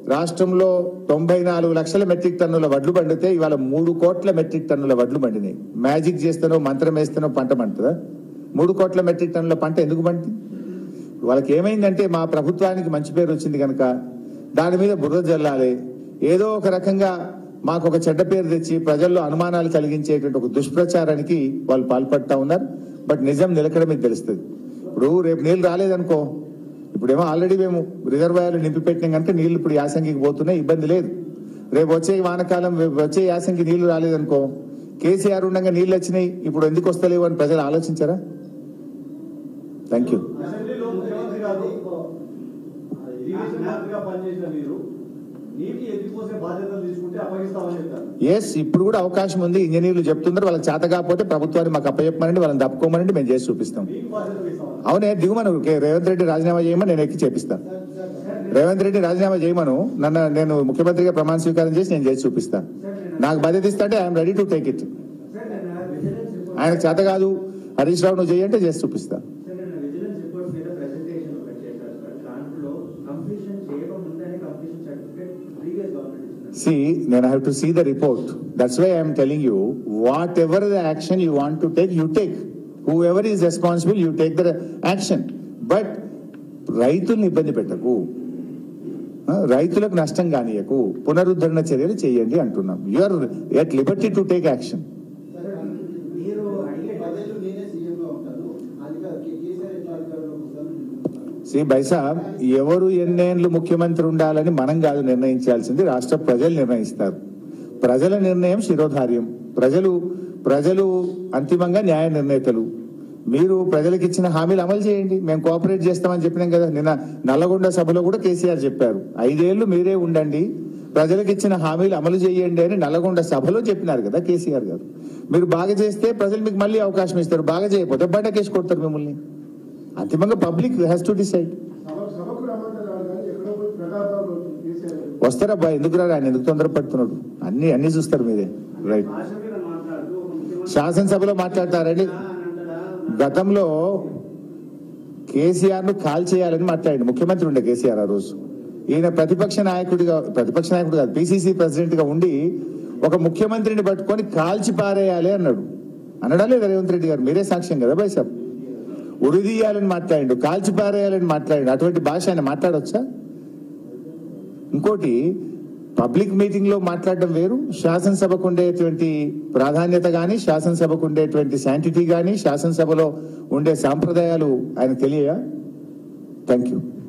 రాష్ట్రంలో 94 లక్షల మెట్రిక్ టన్నుల వడ్లు పండితే ఇవాళ 3 కోట్ల మెట్రిక్ టన్నుల వడ్లు పండినాయి. మ్యాజిక్ చేస్తానో మంత్రం వేస్తానో పంట పండుతుందా? 3 కోట్ల మెట్రిక్ టన్నుల పంట ఎందుకు పండుతుంది? వాళ్ళకి ఏమైందంటే మా ప్రభుత్వానికి మంచి పేరు వచ్చింది కనుక దాని మీద బురద జల్లాలి, ఏదో ఒక రకంగా మాకు ఒక చెడ్డ పేరు తెచ్చి ప్రజల్లో అనుమానాలు కలిగించేటువంటి ఒక దుష్ప్రచారానికి వాళ్ళు పాల్పడతా ఉన్నారు. బట్ నిజం నిలకడ మీకు తెలుస్తుంది. ఇప్పుడు రేపు నీళ్ళు రాలేదనుకో, ఇప్పుడేమో ఆల్రెడీ మేము రిజర్వాయర్లు నింపి పెట్టినాం కనుక నీళ్లు ఇప్పుడు యాసంగికి పోతున్నాయి, ఇబ్బంది లేదు. రేపు వచ్చే వానకాలం వచ్చే యాసంగి నీళ్లు రాలేదనుకో, కేసీఆర్ ఉండగా నీళ్లు వచ్చినాయి ఇప్పుడు ఎందుకు వస్తలేవు అని ప్రజలు ఆలోచించారా? Thank you. ఎస్, ఇప్పుడు కూడా అవకాశం ఉంది. ఇంజనీర్లు చెప్తున్నారు వాళ్ళకి చేత కాకపోతే ప్రభుత్వాన్ని మాకు అప్పచెప్పమనండి, వాళ్ళని తప్పుకోమనండి, మేము చేసి చూపిస్తాం. అవునే, దిగుమను రేవంత్ రెడ్డి రాజీనామా చేయమని నేను ఎక్కి చేపిస్తాను. రేవంత్ రెడ్డి రాజీనామా చేయమను, నేను ముఖ్యమంత్రిగా ప్రమాణ స్వీకారం చేసి నేను చేసి చూపిస్తాను. నాకు బాధ్యత ఇస్తా అంటే I'm ready to take it. ఆయనకు చేత కాదు హరీష్ రావు నువ్వు చేయంటే చేసి చూపిస్తా. See, then I have to see the report. That's why I am telling you, whatever the action you want to take, you take. Whoever is responsible, you take the action. But రైతుల్ని ఇబ్బంది పెట్టకు, రైతులకు నష్టం కానీయకు, పునరుద్ధరణ చర్యలు చేయండి అంటున్నాం. You are at liberty to take action. Shri బైసాబ్, ఎవరు ఎన్నేళ్ళు ముఖ్యమంత్రి ఉండాలని మనం కాదు నిర్ణయించాల్సింది, రాష్ట్ర ప్రజలు నిర్ణయిస్తారు. ప్రజల నిర్ణయం శిరోధార్యం. ప్రజలు అంతిమంగా న్యాయ నిర్ణేతలు. మీరు ప్రజలకు ఇచ్చిన హామీలు అమలు చేయండి, మేము కోఆపరేట్ చేస్తామని చెప్పినాం కదా. నిన్న నల్లగొండ సభలో కూడా కేసీఆర్ చెప్పారు, 5 ఏళ్లు మీరే ఉండండి, ప్రజలకు ఇచ్చిన హామీలు అమలు చేయండి అని నల్లగొండ సభలో చెప్పినారు కదా కేసీఆర్ గారు. మీరు బాగా చేస్తే ప్రజలు మీకు మళ్ళీ అవకాశం ఇస్తారు, బాగా చేయకపోతే బయటకేసి కొడతారు మిమ్మల్ని. అంతిమంగా పబ్లిక్ హ్యాస్ టు డిసైడ్. వస్తారబ్బా, ఎందుకు రా, ఆయన ఎందుకు తొందరపడుతున్నాడు? అన్ని చూస్తారు మీరే. రైట్, శాసనసభలో మాట్లాడతారండి. గతంలో కేసీఆర్ ను కాల్ చేయాలని మాట్లాడండి. ముఖ్యమంత్రి ఉండే కేసీఆర్ ఆ రోజు. ఈయన ప్రతిపక్ష నాయకుడు కాదు, పిసిసి ప్రెసిడెంట్ గా ఉండి ఒక ముఖ్యమంత్రిని పట్టుకొని కాల్చి పారేయాలి అన్నాడా లేదా రేవంత్ రెడ్డి గారు? మీరే సాక్ష్యం కదా బైసాబ్. ఉరిదీయాలని మాట్లాడిండు, కాల్చి పారేయాలని మాట్లాడిండు. అటువంటి భాష ఆయన మాట్లాడొచ్చా? ఇంకోటి, పబ్లిక్ మీటింగ్ లో మాట్లాడడం వేరు, శాసనసభకు ఉండేటువంటి ప్రాధాన్యత గాని, శాసనసభకు ఉండేటువంటి శాంటిటీ గాని, శాసనసభలో ఉండే సాంప్రదాయాలు ఆయన తెలియయా? Thank you.